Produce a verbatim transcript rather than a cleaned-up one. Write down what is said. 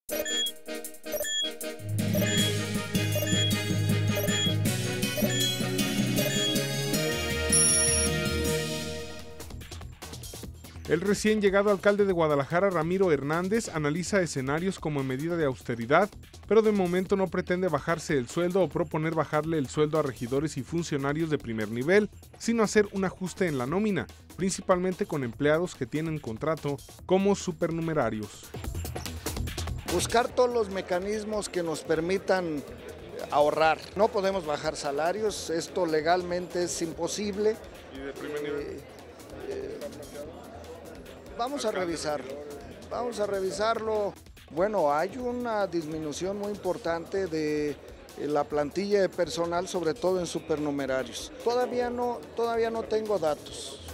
El recién llegado alcalde de Guadalajara, Ramiro Hernández, analiza escenarios como medida de austeridad, pero de momento no pretende bajarse el sueldo o proponer bajarle el sueldo a regidores y funcionarios de primer nivel, sino hacer un ajuste en la nómina, principalmente con empleados que tienen contrato como supernumerarios. Buscar todos los mecanismos que nos permitan ahorrar. No podemos bajar salarios, esto legalmente es imposible. ¿Y de primer nivel? Eh, eh, Vamos a revisar, vamos a revisarlo. Bueno, hay una disminución muy importante de la plantilla de personal, sobre todo en supernumerarios. Todavía no, todavía no tengo datos.